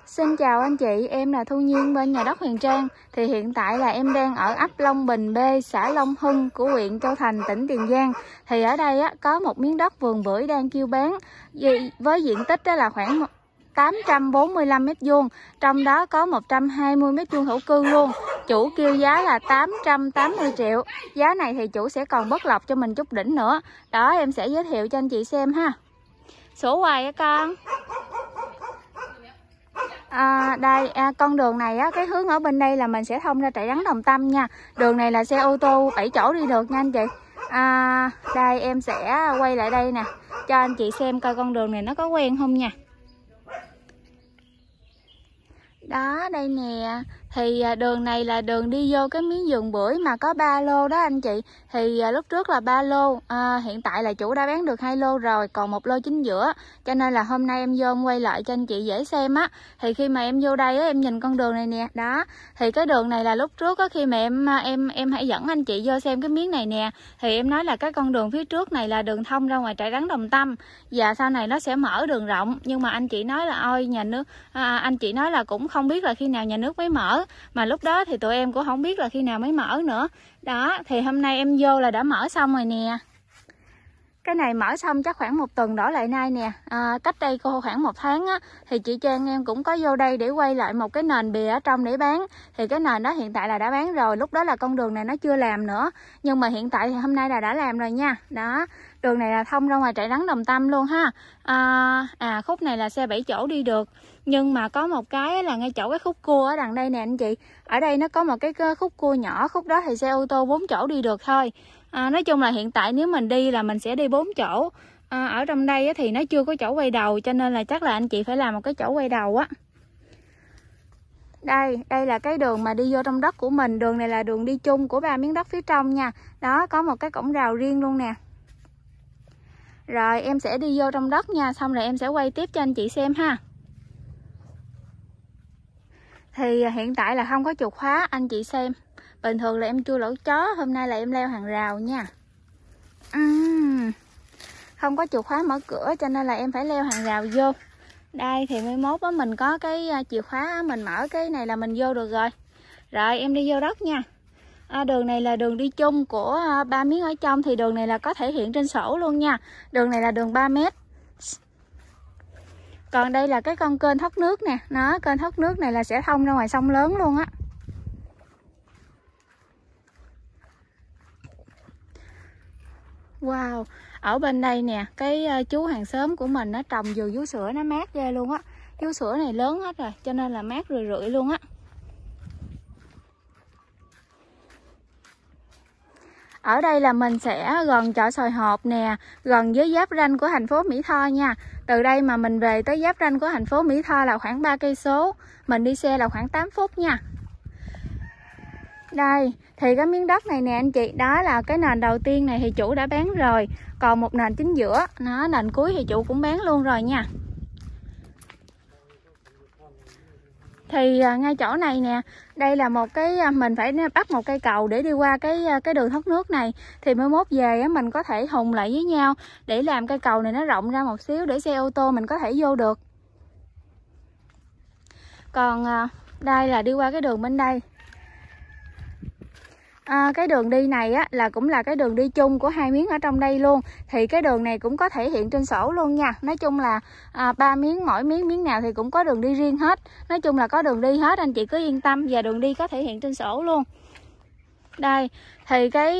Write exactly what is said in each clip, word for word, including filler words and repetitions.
Xin chào anh chị, em là Thu Nhiên bên Nhà đất Huyền Trang. Thì hiện tại là em đang ở ấp Long Bình B, xã Long Hưng của huyện Châu Thành, tỉnh Tiền Giang. Thì ở đây á, có một miếng đất vườn bưởi đang kêu bán với diện tích đó là khoảng tám trăm bốn mươi lăm mét vuông, trong đó có một trăm hai mươi mét vuông thổ cư luôn. Chủ kêu giá là tám trăm tám mươi triệu. Giá này thì chủ sẽ còn bớt lọc cho mình chút đỉnh nữa. Đó, em sẽ giới thiệu cho anh chị xem ha. Sổ hoài á con. À, đây à, con đường này á, cái hướng ở bên đây là mình sẽ thông ra Trại Rắn Đồng Tâm nha. Đường này là xe ô tô bảy chỗ đi được nha anh chị. À, đây em sẽ quay lại đây nè, cho anh chị xem coi con đường này nó có quen không nha. Đó, đây nè, thì đường này là đường đi vô cái miếng vườn bưởi mà có ba lô đó anh chị. Thì lúc trước là ba lô, à, hiện tại là chủ đã bán được hai lô rồi, còn một lô chính giữa. Cho nên là hôm nay em vô em quay lại cho anh chị dễ xem á. Thì khi mà em vô đây á, em nhìn con đường này nè, đó. Thì cái đường này là lúc trước á, khi mà em em em hãy dẫn anh chị vô xem cái miếng này nè, thì em nói là cái con đường phía trước này là đường thông ra ngoài Trại Rắn Đồng Tâm. Và sau này nó sẽ mở đường rộng, nhưng mà anh chị nói là ôi nhà nước à, anh chị nói là cũng không biết là khi nào nhà nước mới mở, mà lúc đó thì tụi em cũng không biết là khi nào mới mở nữa. Đó, thì hôm nay em vô là đã mở xong rồi nè. Cái này mở xong chắc khoảng một tuần đổ lại nay nè. À, cách đây cô khoảng một tháng á, thì chị Trang em cũng có vô đây để quay lại một cái nền bìa ở trong để bán. Thì cái nền đó hiện tại là đã bán rồi. Lúc đó là con đường này nó chưa làm nữa, nhưng mà hiện tại thì hôm nay là đã làm rồi nha. Đó, đường này là thông ra ngoài Trại Rắn Đồng Tâm luôn ha. À, à khúc này là xe bảy chỗ đi được. Nhưng mà có một cái là ngay chỗ cái khúc cua ở đằng đây nè anh chị. Ở đây nó có một cái khúc cua nhỏ, khúc đó thì xe ô tô bốn chỗ đi được thôi. À, nói chung là hiện tại nếu mình đi là mình sẽ đi bốn chỗ. À, ở trong đây thì nó chưa có chỗ quay đầu, cho nên là chắc là anh chị phải làm một cái chỗ quay đầu á. Đây, đây là cái đường mà đi vô trong đất của mình. Đường này là đường đi chung của ba miếng đất phía trong nha. Đó, có một cái cổng rào riêng luôn nè. Rồi em sẽ đi vô trong đất nha, xong rồi em sẽ quay tiếp cho anh chị xem ha. Thì hiện tại là không có chìa khóa anh chị xem. Bình thường là em chui lỗ chó, hôm nay là em leo hàng rào nha. uhm, Không có chìa khóa mở cửa cho nên là em phải leo hàng rào vô. Đây thì mai mốt á, mình có cái chìa khóa, mình mở cái này là mình vô được rồi. Rồi em đi vô đất nha. À, đường này là đường đi chung của ba miếng ở trong, thì đường này là có thể hiện trên sổ luôn nha. Đường này là đường ba mét. Còn đây là cái con kênh thoát nước nè. Nó kênh thoát nước này là sẽ thông ra ngoài sông lớn luôn á. Wow, ở bên đây nè, cái chú hàng xóm của mình nó trồng dừa vú sữa, nó mát ghê luôn á. Vú sữa này lớn hết rồi, cho nên là mát rượi rượi luôn á. Ở đây là mình sẽ gần chợ Xoài Hộp nè, gần với giáp ranh của thành phố Mỹ Tho nha. Từ đây mà mình về tới giáp ranh của thành phố Mỹ Tho là khoảng ba cây số, mình đi xe là khoảng tám phút nha. Đây, thì cái miếng đất này nè anh chị, đó là cái nền đầu tiên này thì chủ đã bán rồi. Còn một nền chính giữa, nó nền cuối thì chủ cũng bán luôn rồi nha. Thì à, ngay chỗ này nè, đây là một cái mình phải bắt một cây cầu để đi qua cái cái đường thoát nước này. Thì mới mốt về á, mình có thể hùng lại với nhau để làm cây cầu này nó rộng ra một xíu để xe ô tô mình có thể vô được. Còn à, đây là đi qua cái đường bên đây. À, cái đường đi này á là cũng là cái đường đi chung của hai miếng ở trong đây luôn. Thì cái đường này cũng có thể hiện trên sổ luôn nha. Nói chung là à, ba miếng, mỗi miếng miếng nào thì cũng có đường đi riêng hết. Nói chung là có đường đi hết, anh chị cứ yên tâm. Và đường đi có thể hiện trên sổ luôn. Đây, thì cái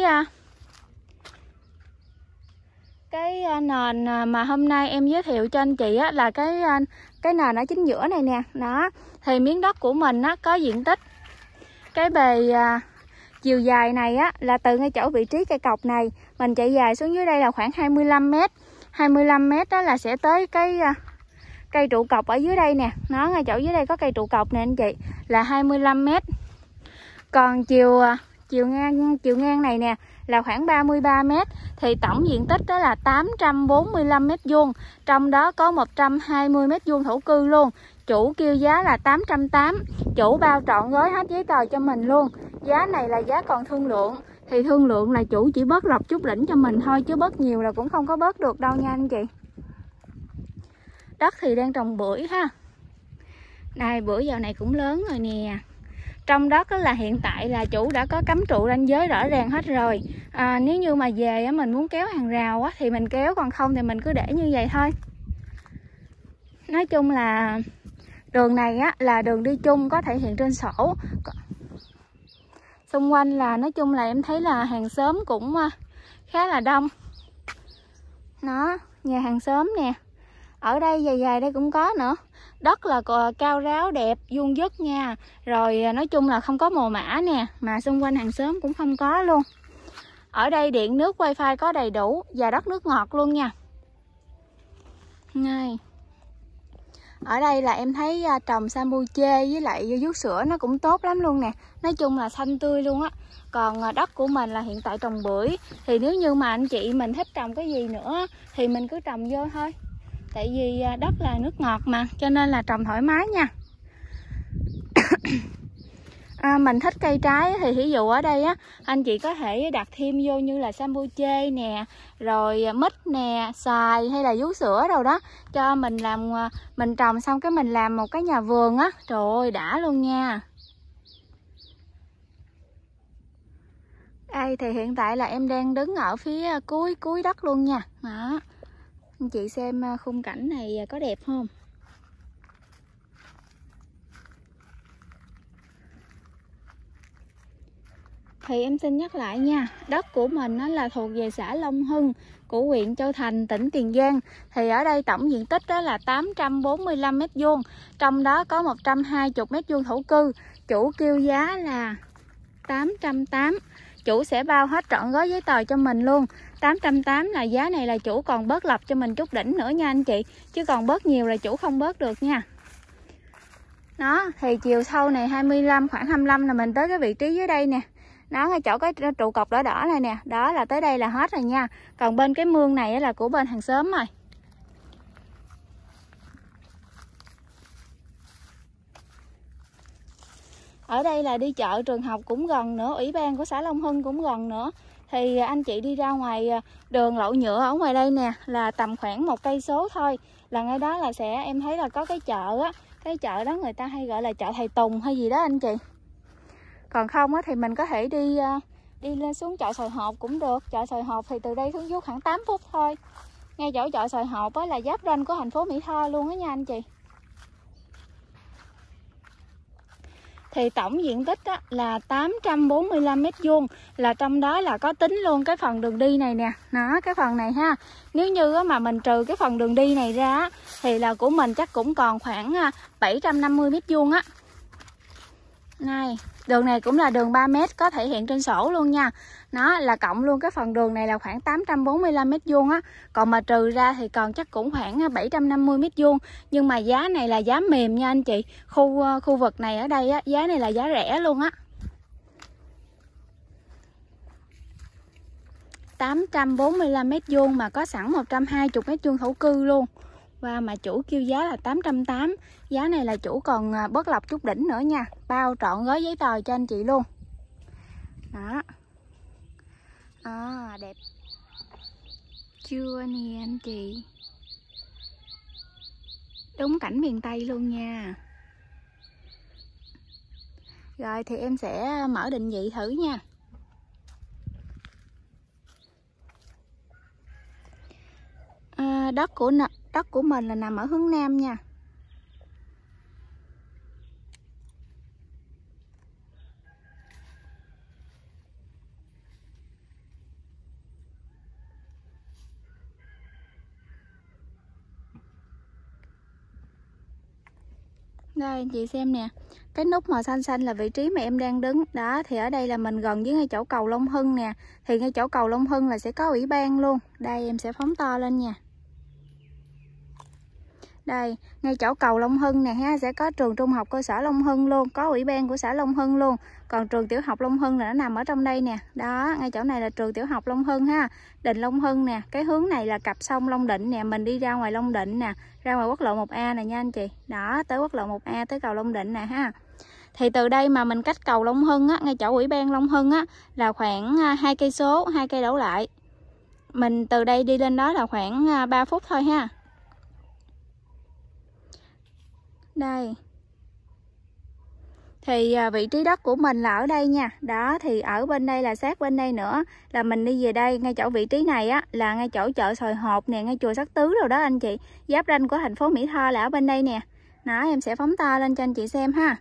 cái nền mà hôm nay em giới thiệu cho anh chị á là cái cái nền ở chính giữa này nè. Đó, thì miếng đất của mình á có diện tích, cái bề chiều dài này á là từ ngay chỗ vị trí cây cọc này mình chạy dài xuống dưới đây là khoảng hai mươi lăm mét. hai mươi lăm mét đó là sẽ tới cái cây trụ cọc ở dưới đây nè. Nó ngay chỗ dưới đây có cây trụ cọc nè anh chị, là hai mươi lăm mét. Còn chiều chiều ngang chiều ngang này nè là khoảng ba mươi ba mét. Thì tổng diện tích đó là tám trăm bốn mươi lăm mét vuông, trong đó có một trăm hai mươi mét vuông thổ cư luôn. Chủ kêu giá là tám trăm tám mươi, chủ bao trọn gói hết giấy tờ cho mình luôn. Giá này là giá còn thương lượng. Thì thương lượng là chủ chỉ bớt lọc chút đỉnh cho mình thôi, chứ bớt nhiều là cũng không có bớt được đâu nha anh chị. Đất thì đang trồng bưởi ha. Đây, bữa giờ này cũng lớn rồi nè. Trong đó là hiện tại là chủ đã có cắm trụ ranh giới rõ ràng hết rồi. à, Nếu như mà về á, mình muốn kéo hàng rào á, thì mình kéo, còn không thì mình cứ để như vậy thôi. Nói chung là đường này á, là đường đi chung có thể hiện trên sổ. Xung quanh là nói chung là em thấy là hàng xóm cũng khá là đông. Nó, nhà hàng xóm nè. Ở đây dài dài đây cũng có nữa. Đất là cao ráo đẹp, vuông vức nha. Rồi nói chung là không có mồ mả nè. Mà xung quanh hàng xóm cũng không có luôn. Ở đây điện nước wifi có đầy đủ. Và đất nước ngọt luôn nha. Ngay. Ở đây là em thấy trồng sambuche với lại vú sữa nó cũng tốt lắm luôn nè. Nói chung là xanh tươi luôn á. Còn đất của mình là hiện tại trồng bưởi. Thì nếu như mà anh chị mình thích trồng cái gì nữa thì mình cứ trồng vô thôi. Tại vì đất là nước ngọt mà, cho nên là trồng thoải mái nha. à, Mình thích cây trái thì ví dụ ở đây á, anh chị có thể đặt thêm vô như là sambuche nè, rồi mít nè, xoài hay là vú sữa đâu đó. Cho mình làm, mình trồng xong cái mình làm một cái nhà vườn á. Trời ơi đã luôn nha. Đây thì hiện tại là em đang đứng ở phía cuối cuối đất luôn nha. Đó. Anh chị xem khung cảnh này có đẹp không? Thì em xin nhắc lại nha, đất của mình nó là thuộc về xã Long Hưng của huyện Châu Thành, tỉnh Tiền Giang. Thì ở đây tổng diện tích đó là tám trăm bốn mươi lăm mét vuông, trong đó có một trăm hai mươi mét vuông thổ cư. Chủ kêu giá là tám trăm tám mươi. Chủ sẽ bao hết trọn gói giấy tờ cho mình luôn. Tám trăm tám mươi là giá này là chủ còn bớt lập cho mình chút đỉnh nữa nha anh chị. Chứ còn bớt nhiều là chủ không bớt được nha. Đó, thì chiều sau này hai mươi lăm, khoảng hai mươi lăm là mình tới cái vị trí dưới đây nè. Đó, ngay chỗ cái trụ cột đỏ đỏ này nè. Đó là tới đây là hết rồi nha. Còn bên cái mương này là của bên hàng xóm rồi. Ở đây là đi chợ trường học cũng gần nữa, ủy ban của xã Long Hưng cũng gần nữa. Thì anh chị đi ra ngoài đường lộ nhựa ở ngoài đây nè là tầm khoảng một cây số thôi. Là ngay đó là sẽ em thấy là có cái chợ á. Cái chợ đó người ta hay gọi là chợ Thầy Tùng hay gì đó anh chị. Còn không á thì mình có thể đi đi lên xuống chợ Xoài Hộp cũng được. Chợ Xoài Hộp thì từ đây xuống dưới khoảng tám phút thôi. Ngay chỗ chợ Xoài Hộp á là giáp ranh của thành phố Mỹ Tho luôn á nha anh chị. Thì tổng diện tích á, là tám trăm bốn mươi lăm mét vuông, là trong đó là có tính luôn cái phần đường đi này nè. Nó cái phần này ha. Nếu như á, mà mình trừ cái phần đường đi này ra á, thì là của mình chắc cũng còn khoảng bảy trăm năm mươi mét vuông á. Này, đường này cũng là đường ba mét, có thể hiện trên sổ luôn nha. Nó là cộng luôn cái phần đường này là khoảng tám trăm bốn mươi lăm mét vuông á. Còn mà trừ ra thì còn chắc cũng khoảng bảy trăm năm mươi mét vuông. Nhưng mà giá này là giá mềm nha anh chị. Khu khu vực này ở đây á, giá này là giá rẻ luôn á. tám trăm bốn mươi lăm mét vuông mà có sẵn một trăm hai mươi mét vuông thổ cư luôn. Và mà chủ kêu giá là tám trăm tám mươi. Giá này là chủ còn bớt lọc chút đỉnh nữa nha. Bao trọn gói giấy tờ cho anh chị luôn. Đó. À, đẹp chưa nè anh chị. Đúng cảnh miền Tây luôn nha. Rồi thì em sẽ mở định vị thử nha. À, đất của đất của mình là nằm ở hướng Nam nha. Đây anh chị xem nè. Cái nút màu xanh xanh là vị trí mà em đang đứng. Đó thì ở đây là mình gần với ngay chỗ cầu Long Hưng nè. Thì ngay chỗ cầu Long Hưng là sẽ có ủy ban luôn. Đây em sẽ phóng to lên nha. Đây, ngay chỗ cầu Long Hưng nè ha, sẽ có trường trung học cơ sở Long Hưng luôn, có ủy ban của xã Long Hưng luôn. Còn trường tiểu học Long Hưng là nó nằm ở trong đây nè. Đó, ngay chỗ này là trường tiểu học Long Hưng ha. Đình Long Hưng nè, cái hướng này là cặp sông Long Định nè, mình đi ra ngoài Long Định nè, ra ngoài quốc lộ một A nè nha anh chị. Đó, tới quốc lộ một A tới cầu Long Định nè ha. Thì từ đây mà mình cách cầu Long Hưng á, ngay chỗ ủy ban Long Hưng á là khoảng hai cây số, hai cây đổ lại. Mình từ đây đi lên đó là khoảng ba phút thôi ha. Đây. Thì à, vị trí đất của mình là ở đây nha. Đó, thì ở bên đây là sát bên đây nữa. Là mình đi về đây, ngay chỗ vị trí này á, là ngay chỗ chợ Sồi Hộp nè, ngay chùa Sắc Tứ rồi đó anh chị. Giáp ranh của thành phố Mỹ Tho là ở bên đây nè. Đó, em sẽ phóng to lên cho anh chị xem ha.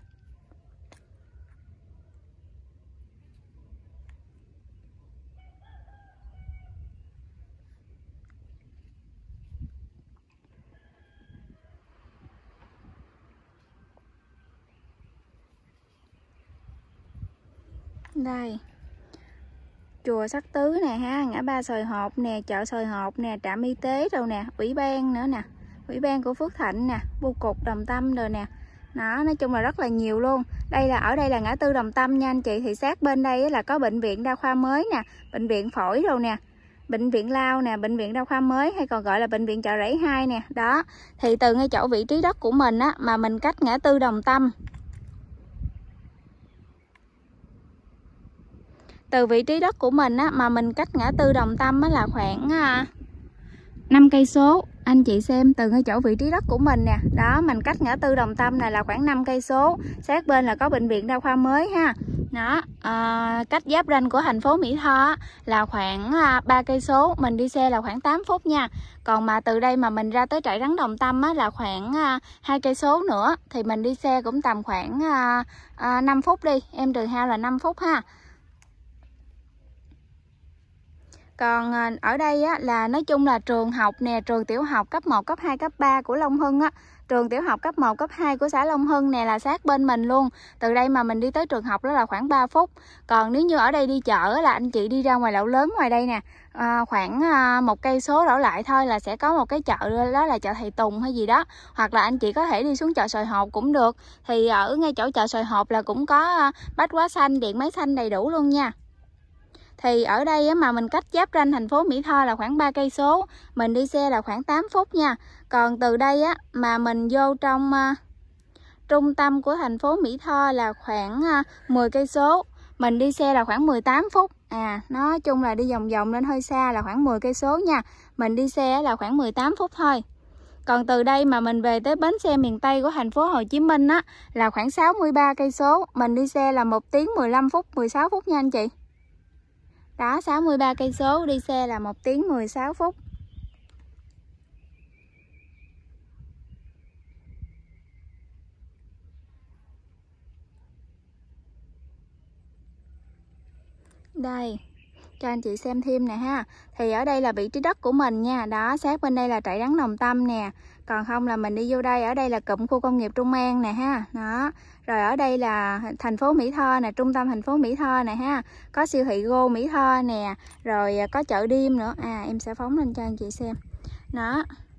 Đây, chùa Sắc Tứ nè ha, ngã ba Sồi Hộp nè, chợ Sồi Hộp nè, trạm y tế đâu nè, ủy ban nữa nè, ủy ban của Phước Thạnh nè, bưu cục Đồng Tâm rồi nè. Đó, nói chung là rất là nhiều luôn. Đây là ở đây là ngã tư Đồng Tâm nha anh chị. Thì sát bên đây là có bệnh viện đa khoa mới nè, bệnh viện phổi đâu nè, bệnh viện Lao nè, bệnh viện đa khoa mới hay còn gọi là bệnh viện Chợ Rẫy hai nè. Đó, thì từ ngay chỗ vị trí đất của mình á, mà mình cách ngã tư Đồng Tâm, từ vị trí đất của mình á, mà mình cách ngã tư Đồng Tâm á, là khoảng à, năm cây số. Anh chị xem từ ngay chỗ vị trí đất của mình nè. Đó, mình cách ngã tư Đồng Tâm này là khoảng năm cây số. Sát bên là có bệnh viện đa khoa mới ha. Đó, à, cách giáp ranh của thành phố Mỹ Tho á, là khoảng à, ba cây số. Mình đi xe là khoảng tám phút nha. Còn mà từ đây mà mình ra tới trại rắn Đồng Tâm á, là khoảng à, hai cây số nữa. Thì mình đi xe cũng tầm khoảng à, à, năm phút đi. Em trừ hao là năm phút ha. Còn ở đây á, là nói chung là trường học nè, trường tiểu học cấp một, cấp hai, cấp ba của Long Hưng á. Trường tiểu học cấp một, cấp hai của xã Long Hưng nè là sát bên mình luôn. Từ đây mà mình đi tới trường học đó là khoảng ba phút. Còn nếu như ở đây đi chợ là anh chị đi ra ngoài Lậu Lớn ngoài đây nè, à, khoảng à, một cây số đổ lại thôi là sẽ có một cái chợ đó là chợ Thầy Tùng hay gì đó. Hoặc là anh chị có thể đi xuống chợ Sồi Hộp cũng được. Thì ở ngay chỗ chợ Sồi Hộp là cũng có à, bách hóa xanh, điện máy xanh đầy đủ luôn nha. Thì ở đây á, mà mình cách giáp ranh thành phố Mỹ Tho là khoảng ba cây số, mình đi xe là khoảng tám phút nha. Còn từ đây á mà mình vô trong uh, trung tâm của thành phố Mỹ Tho là khoảng uh, mười cây số, mình đi xe là khoảng mười tám phút. À, nói chung là đi vòng vòng lên hơi xa là khoảng mười cây số nha. Mình đi xe là khoảng mười tám phút thôi. Còn từ đây mà mình về tới bến xe miền Tây của thành phố Hồ Chí Minh á là khoảng sáu mươi ba cây số, mình đi xe là một tiếng mười lăm phút, mười sáu phút nha anh chị. Đó, sáu mươi ba cây số, đi xe là một tiếng mười sáu phút. Đây, cho anh chị xem thêm nè ha. Thì ở đây là vị trí đất của mình nha. Đó, sát bên đây là trại rắn Đồng Tâm nè. Còn không là mình đi vô đây, ở đây là cụm khu công nghiệp Trung An nè ha. Đó. Rồi ở đây là thành phố Mỹ Tho nè, trung tâm thành phố Mỹ Tho nè ha. Có siêu thị Go Mỹ Tho nè, rồi có chợ đêm nữa. À, em sẽ phóng lên cho anh chị xem. Đó.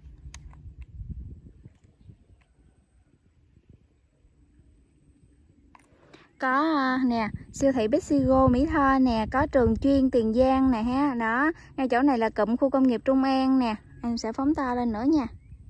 Có nè, siêu thị Bixi Go Mỹ Tho nè, có trường chuyên Tiền Giang nè ha. Đó, ngay chỗ này là cụm khu công nghiệp Trung An nè. Em sẽ phóng to lên nữa nha.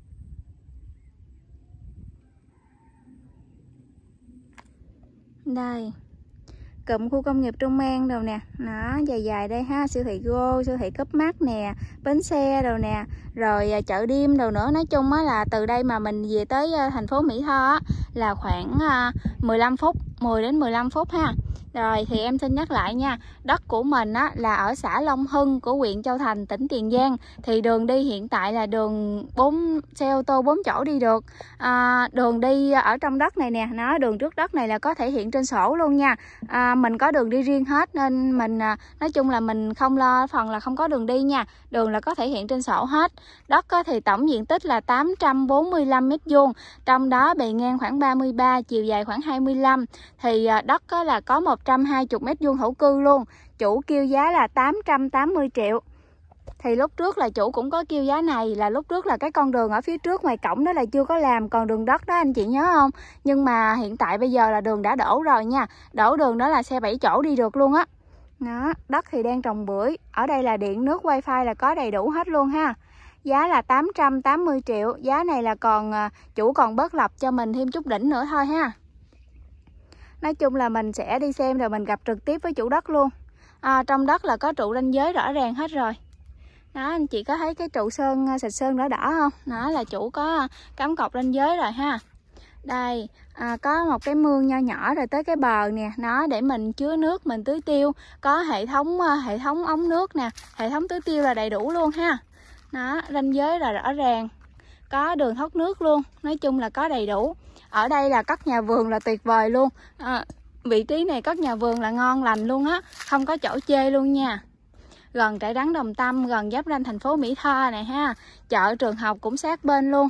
Đây, cụm khu công nghiệp Trung An đâu nè. Nó dài dài đây ha, siêu thị Go, siêu thị Cấp Mắc nè, bến xe đâu nè, rồi chợ đêm đâu nữa. Nói chung á là từ đây mà mình về tới thành phố Mỹ Tho á là khoảng mười lăm phút, mười đến mười lăm phút ha. Rồi thì em xin nhắc lại nha, đất của mình á là ở xã Long Hưng của huyện Châu Thành, tỉnh Tiền Giang. Thì đường đi hiện tại là đường bốn xe ô tô bốn chỗ đi được. À, đường đi ở trong đất này nè, nó đường trước đất này là có thể hiện trên sổ luôn nha. À, mình có đường đi riêng hết nên mình nói chung là mình không lo phần là không có đường đi nha. Đường là có thể hiện trên sổ hết. Đất thì tổng diện tích là tám trăm bốn mươi lăm mét vuông, trong đó bề ngang khoảng ba mươi ba, chiều dài khoảng hai mươi lăm. Thì đất là có một trăm hai mươi mét vuông thổ cư luôn. Chủ kêu giá là tám trăm tám mươi triệu. Thì lúc trước là chủ cũng có kêu giá này, là lúc trước là cái con đường ở phía trước ngoài cổng đó là chưa có làm, còn đường đất đó anh chị nhớ không? Nhưng mà hiện tại bây giờ là đường đã đổ rồi nha. Đổ đường đó là xe bảy chỗ đi được luôn á. Đó, đất thì đang trồng bưởi. Ở đây là điện nước wifi là có đầy đủ hết luôn ha. Giá là tám trăm tám mươi triệu. Giá này là còn chủ còn bớt lập cho mình thêm chút đỉnh nữa thôi ha. Nói chung là mình sẽ đi xem rồi mình gặp trực tiếp với chủ đất luôn. À, trong đất là có trụ ranh giới rõ ràng hết rồi. Đó, anh chị có thấy cái trụ sơn, xịt sơn đỏ đỏ không? Đó là chủ có cắm cọc ranh giới rồi ha. Đây, à, có một cái mương nho nhỏ rồi tới cái bờ nè, nó để mình chứa nước, mình tưới tiêu. Có hệ thống hệ thống ống nước nè, hệ thống tưới tiêu là đầy đủ luôn ha. Nó ranh giới là rõ ràng. Có đường thoát nước luôn, nói chung là có đầy đủ. Ở đây là cất nhà vườn là tuyệt vời luôn. À, vị trí này cất nhà vườn là ngon lành luôn á, không có chỗ chê luôn nha. Gần trại rắn Đồng Tâm, gần giáp ranh thành phố Mỹ Tho này ha. Chợ trường học cũng sát bên luôn.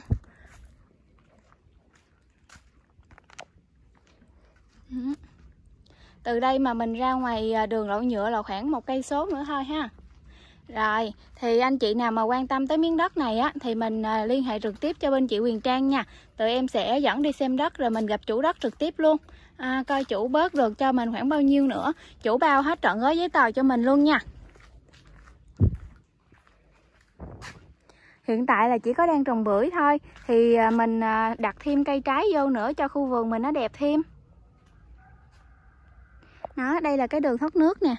Từ đây mà mình ra ngoài đường lộ nhựa là khoảng một cây số nữa thôi ha. Rồi, thì anh chị nào mà quan tâm tới miếng đất này á thì mình liên hệ trực tiếp cho bên chị Huyền Trang nha. Tụi em sẽ dẫn đi xem đất rồi mình gặp chủ đất trực tiếp luôn. À, coi chủ bớt được cho mình khoảng bao nhiêu nữa. Chủ bao hết trọn gói giấy tờ cho mình luôn nha. Hiện tại là chỉ có đang trồng bưởi thôi. Thì mình đặt thêm cây trái vô nữa cho khu vườn mình nó đẹp thêm. Đó, đây là cái đường thoát nước nè.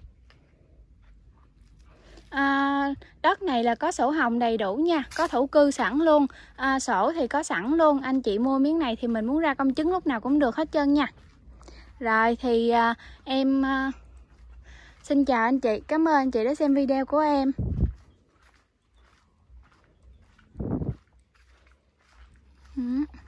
À, đất này là có sổ hồng đầy đủ nha, có thổ cư sẵn luôn. À, sổ thì có sẵn luôn. Anh chị mua miếng này thì mình muốn ra công chứng lúc nào cũng được hết trơn nha. Rồi thì à, em à, xin chào anh chị. Cảm ơn anh chị đã xem video của em. Ừ.